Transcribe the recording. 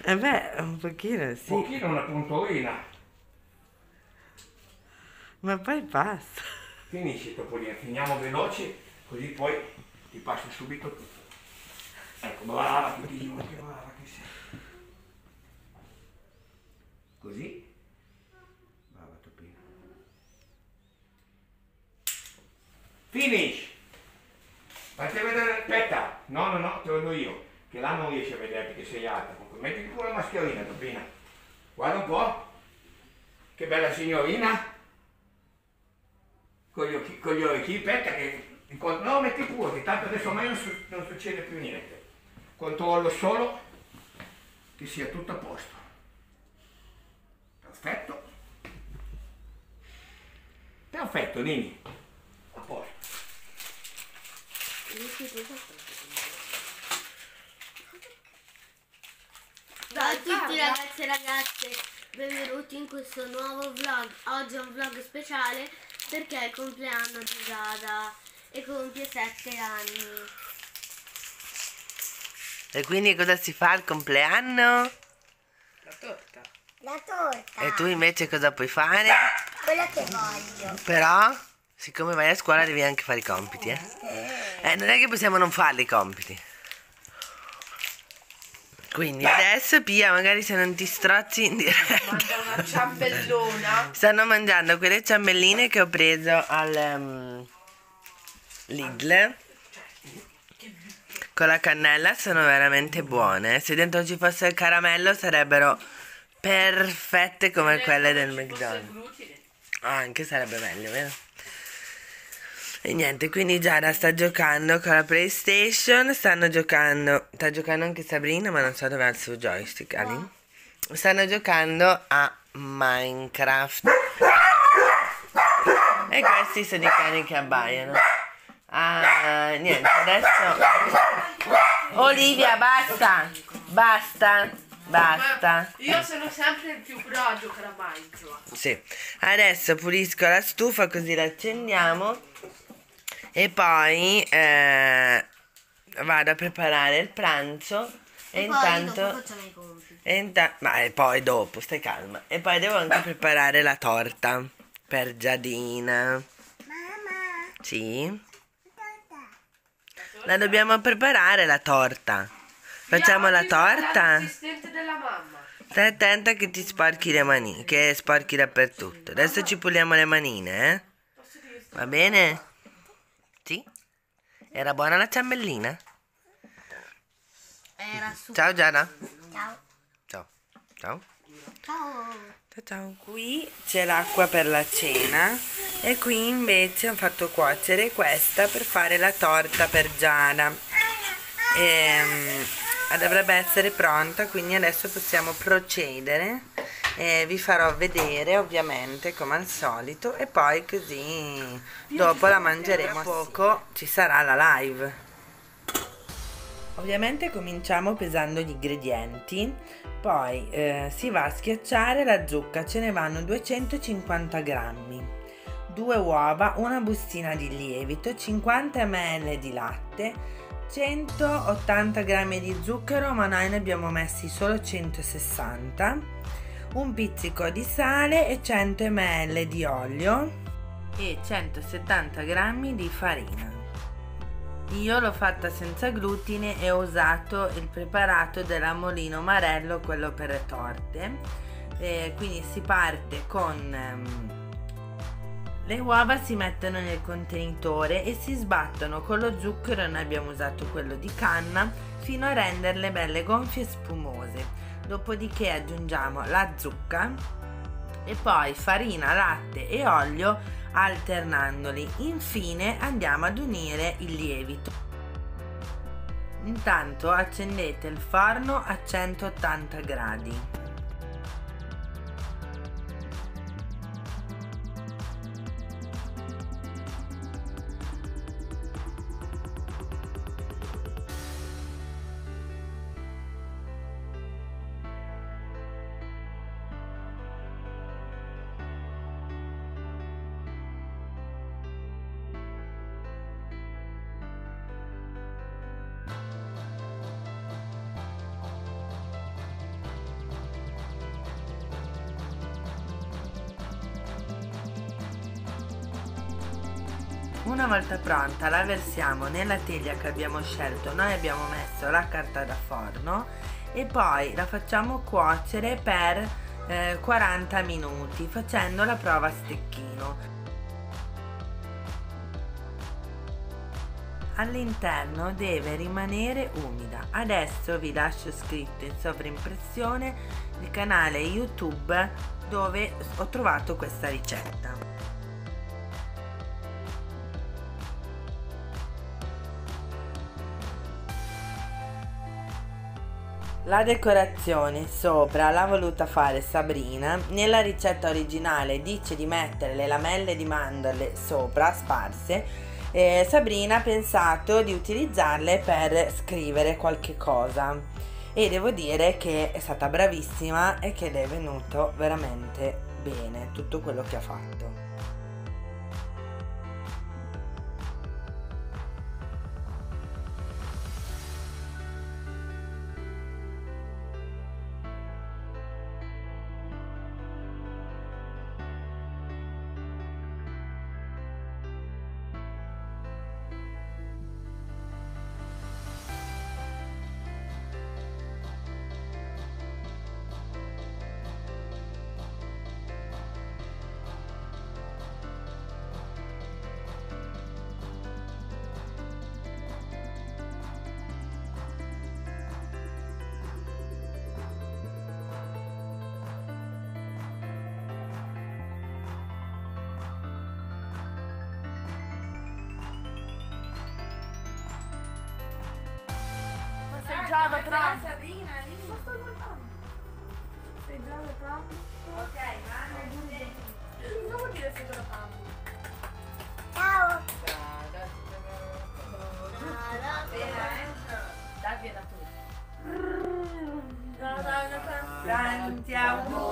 Eh beh, un pochino sì, Un pochino una puntolina. ma poi basta. Finisci Topolino, finiamo veloci, così poi ti passo subito tutto. Ecco, brava Pipino, che brava che sei. Così, brava Topino. Finish! Fatti vedere, aspetta, no, te lo do io, che là non riesci a vedere perché sei alta. Comunque, metti pure la mascherina, Topina. Guarda un po', che bella signorina. Con gli orecchi, aspetta che... No, metti pure, che tanto adesso a me non succede più niente. Controllo solo che sia tutto a posto. Perfetto. Perfetto, Nini. A posto. Ciao a tutti ragazzi e ragazze, benvenuti in questo nuovo vlog. Oggi è un vlog speciale perché è il compleanno di Giada e compie 7 anni. E quindi cosa si fa al compleanno? La torta. La torta, E tu invece cosa puoi fare? quella che voglio. Però, siccome vai a scuola devi anche fare i compiti, non è che possiamo non farli i compiti. Quindi adesso Pia, magari se non ti strozzi in diretta. Mangia una ciambellona. Stanno mangiando quelle ciambelline che ho preso al Lidl con la cannella, sono veramente buone. Se dentro ci fosse il caramello sarebbero perfette come quelle del McDonald's. Anche sarebbe meglio, vero? E niente, quindi Giada sta giocando con la PlayStation, sta giocando anche Sabrina, ma non so dove ha il suo joystick, Ali. Stanno giocando a Minecraft. E questi sono i cani che abbaiano. Ah, niente, adesso... Olivia, basta! Basta! Io sono sempre il più bravo a giocare a Minecraft. Sì, adesso pulisco la stufa così la accendiamo e poi vado a preparare il pranzo e intanto... facciamo i compiti. Ma poi dopo, stai calma. E poi devo anche preparare la torta per Giadina. Mamma, Sì? torta. La dobbiamo preparare la torta. Facciamo la torta? L'assistente della mamma. Stai attenta che ti sporchi le mani, che sporchi dappertutto. Adesso ci puliamo le manine, eh? Va bene? Sì? Era buona la ciambellina? Era su. Ciao Giada. Ciao. Ciao. Ciao. Ciao. Ciao ciao. Qui c'è l'acqua per la cena e qui invece ho fatto cuocere questa per fare la torta per Giada. Dovrebbe essere pronta, quindi adesso possiamo procedere. Vi farò vedere ovviamente come al solito e poi così dopo la mangeremo. Tra poco ci sarà la live. Ovviamente cominciamo pesando gli ingredienti, poi si va a schiacciare la zucca, ce ne vanno 250 grammi, 2 uova, una bustina di lievito, 50 ml di latte, 180 grammi di zucchero, ma noi ne abbiamo messi solo 160, un pizzico di sale e 100 ml di olio e 170 grammi di farina. Io l'ho fatta senza glutine e ho usato il preparato della Molino Marello, quello per le torte. Quindi si parte con le uova, si mettono nel contenitore e si sbattono con lo zucchero, noi abbiamo usato quello di canna, fino a renderle belle gonfie e spumose. Dopodiché aggiungiamo la zucca e poi farina, latte e olio alternandoli. Infine andiamo ad unire il lievito. Intanto accendete il forno a 180 gradi. Una volta pronta la versiamo nella teglia che abbiamo scelto. Noi abbiamo messo la carta da forno e poi la facciamo cuocere per 40 minuti facendo la prova a stecchino. All'interno deve rimanere umida. Adesso vi lascio scritto in sovraimpressione il canale YouTube dove ho trovato questa ricetta. La decorazione sopra l'ha voluta fare Sabrina. Nella ricetta originale dice di mettere le lamelle di mandorle sopra sparse. Sabrina ha pensato di utilizzarle per scrivere qualche cosa e devo dire che è stata bravissima e che le è venuto veramente bene tutto quello che ha fatto. Sei già da troppo. Sabrina, lì non sto guardando. Sei già da troppo. Ok, ma non vuol dire sei già da Ciao. Dai, vieni da tu. Tanti auguri.